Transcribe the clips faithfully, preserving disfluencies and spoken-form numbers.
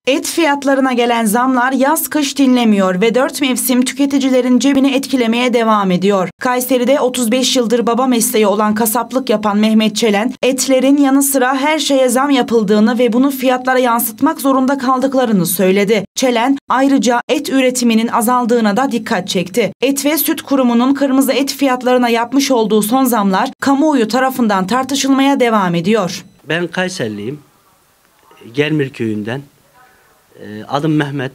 Et fiyatlarına gelen zamlar yaz kış dinlemiyor ve dört mevsim tüketicilerin cebini etkilemeye devam ediyor. Kayseri'de otuz beş yıldır baba mesleği olan kasaplık yapan Mehmet Çelen, etlerin yanı sıra her şeye zam yapıldığını ve bunu fiyatlara yansıtmak zorunda kaldıklarını söyledi. Çelen ayrıca et üretiminin azaldığına da dikkat çekti. Et ve Süt Kurumu'nun kırmızı et fiyatlarına yapmış olduğu son zamlar kamuoyu tarafından tartışılmaya devam ediyor. Ben Kayserliyim. Germir köyünden. Adım Mehmet.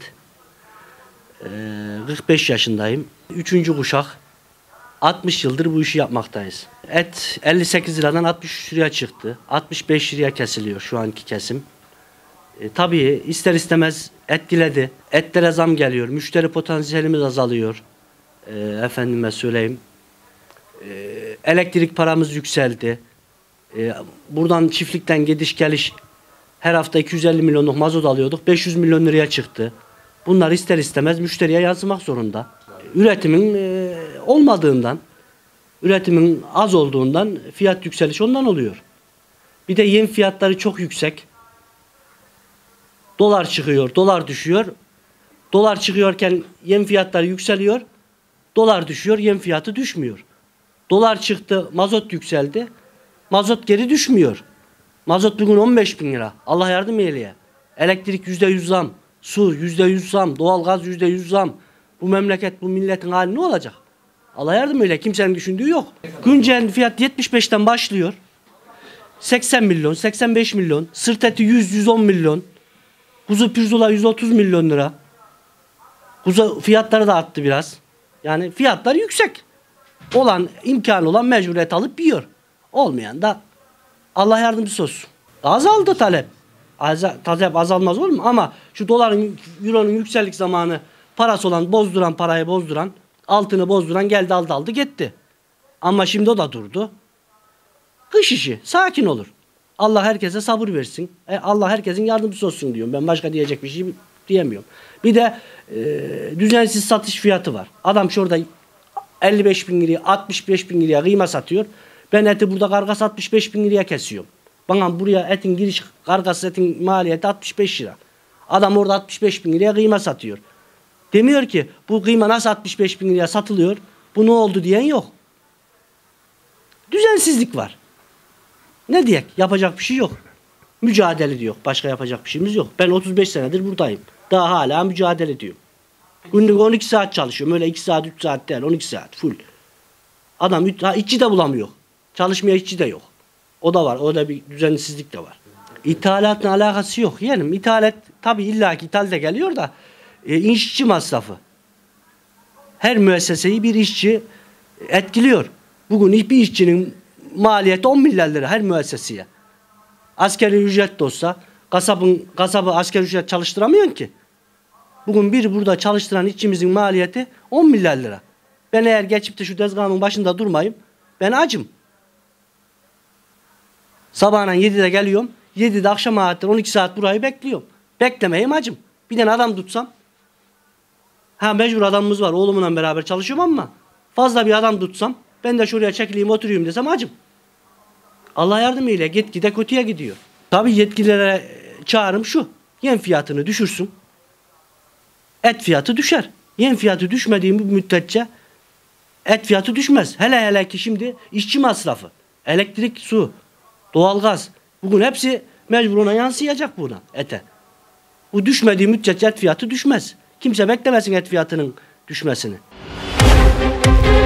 kırk beş yaşındayım. Üçüncü kuşak. altmış yıldır bu işi yapmaktayız. Et elli sekiz liradan altmış üç liraya çıktı. altmış beş liraya kesiliyor şu anki kesim. E, tabii ister istemez etkiledi. Etlere zam geliyor. Müşteri potansiyelimiz azalıyor. E, efendime söyleyeyim. E, elektrik paramız yükseldi. E, buradan çiftlikten gidiş geliş her hafta iki yüz elli milyonluk mazot alıyorduk. beş yüz milyon liraya çıktı. Bunlar ister istemez müşteriye yansımak zorunda. Üretimin e, olmadığından, üretimin az olduğundan fiyat yükselişi ondan oluyor. Bir de yem fiyatları çok yüksek. Dolar çıkıyor, dolar düşüyor. Dolar çıkıyorken yem fiyatları yükseliyor. Dolar düşüyor, yem fiyatı düşmüyor. Dolar çıktı, mazot yükseldi. Mazot geri düşmüyor. Mazot bugün on beş bin lira. Allah yardım eyleye. Elektrik yüzde yüz zam. Su yüzde yüz zam. Doğalgaz yüzde yüz zam. Bu memleket, bu milletin hali ne olacak? Allah yardım eyle. Kimsenin düşündüğü yok. Güncel fiyat yetmiş beşten başlıyor. seksen milyon, seksen beş milyon. Sırt eti yüz, yüz on milyon. Kuzu pirzola yüz otuz milyon lira. Kuzu fiyatları da arttı biraz. Yani fiyatlar yüksek. Olan, imkanı olan mecburiyet alıp yiyor. Olmayan da Allah yardımcısı olsun. Azaldı talep. Az, talep azalmaz olur mu? Ama şu doların, euronun yüksellik zamanı parası olan, bozduran, parayı bozduran, altını bozduran geldi aldı aldı gitti. Ama şimdi o da durdu. Kış işi. Sakin olur. Allah herkese sabır versin. E, Allah herkesin yardımcısı olsun diyorum. Ben başka diyecek bir şey diyemiyorum. Bir de e, düzensiz satış fiyatı var. Adam şurada elli beş bin liraya, altmış beş bin liraya kıyma satıyor. Ben eti burada kargası altmış beş bin liraya kesiyorum. Bana buraya etin giriş kargası etin maliyeti altmış beş lira. Adam orada altmış beş bin liraya kıyma satıyor. Demiyor ki bu kıyma nasıl altmış beş bin liraya satılıyor? Bu ne oldu diyen yok. Düzensizlik var. Ne diyek? Yapacak bir şey yok. Mücadele diyor. Başka yapacak bir şeyimiz yok. Ben otuz beş senedir buradayım. Daha hala mücadele ediyorum. Günlük on iki saat çalışıyorum. Öyle iki saat, üç saat değil. on iki saat full. Adam işçi de bulamıyor. Çalışmaya işçi de yok. O da var. O da bir düzensizlik de var. İthalatla alakası yok. Yani ithalat tabii illaki ithalde geliyor da e, işçi masrafı. Her müesseseyi bir işçi etkiliyor. Bugün bir işçinin maliyeti on milyar lira her müesseseye. Asgari ücret de olsa kasabın, kasabı asgari ücret çalıştıramıyorsun ki. Bugün bir burada çalıştıran işçimizin maliyeti on milyar lira. Ben eğer geçip de şu tezgahımın başında durmayayım, ben acım. Sabahına yedide geliyorum, yedide akşam saatler on iki saat burayı bekliyorum. Beklemeyeyim acım. Bir tane adam tutsam, ha mecbur adamımız var, oğlumla beraber çalışıyorum ama fazla bir adam tutsam, ben de şuraya çekileyim oturayım desem acım. Allah yardım eyle, gitgide kötüye gidiyor. Tabii yetkililere çağrım şu, yem fiyatını düşürsün. Et fiyatı düşer. Yem fiyatı düşmediği müddetçe et fiyatı düşmez. Hele hele ki şimdi işçi masrafı, elektrik, su, doğalgaz. Bugün hepsi mecbur ona yansıyacak buna ete. Bu düşmediği müddetçe et fiyatı düşmez. Kimse beklemesin et fiyatının düşmesini.